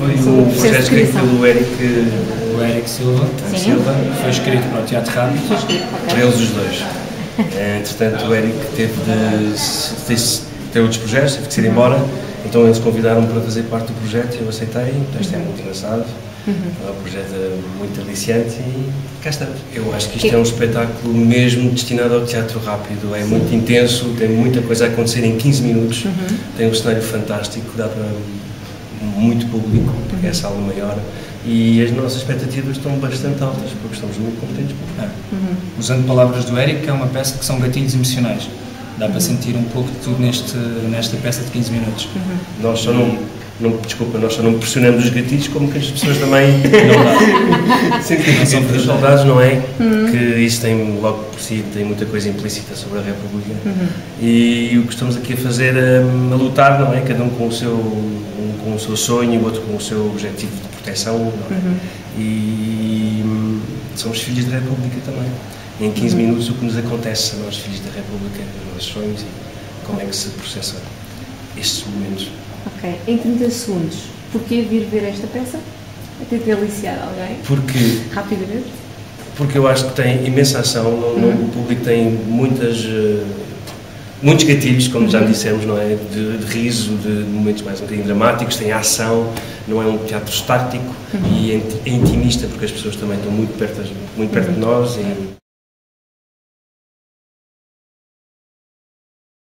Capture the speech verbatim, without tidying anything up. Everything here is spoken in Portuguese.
Foi sobre o projeto escrito criação. pelo Eric, O Eric Silva, Sim. Silva, foi escrito para o Teatro Rápido. Foi escrito, para ok. eles os dois. Eh, Entretanto, o Eric teve de se- de ter outros projetos, teve de se ir embora, então eles convidaram-me para fazer parte do projeto e eu aceitei. O texto é muito engraçado, é um projeto muito aliciante e cá estamos. Eu acho que isto é um espetáculo mesmo destinado ao teatro rápido, é muito intenso, tem muita coisa a acontecer em quinze minutos, tem um cenário fantástico, dá para muito público, porque é a sala maior, e as nossas expectativas estão bastante altas, porque estamos muito contentes. É. Usando palavras do Eric, é uma peça que são gatilhos emocionais. Dá para sentir um pouco de tudo neste, nesta peça de quinze minutos. Nós só não, não, desculpa, nós só não pressionamos os gatilhos como que as pessoas também não dá. Sempre que são dos soldados, não é? Que isso tem, logo por si, tem muita coisa implícita sobre a República. E o que estamos aqui a fazer é a lutar, não é? Cada um com o seu, um com o seu sonho e o outro com o seu objetivo de proteção, não é? E hum, somos filhos da República também. E em quinze minutos o que nos acontece a nós, filhos da República, os nossos sonhos e como é que se processa estes momentos. Ok, em trinta segundos, porquê vir ver esta peça? Até ter aliciado alguém? Porque, Rapidamente? porque eu acho que tem imensa ação, no, no, o público tem muitas, uh, muitos gatilhos, como já dissemos, não é? De, de riso, de momentos mais um bocadinho dramáticos, tem ação, não é um teatro estático e é intimista, porque as pessoas também estão muito perto, muito perto de nós. E,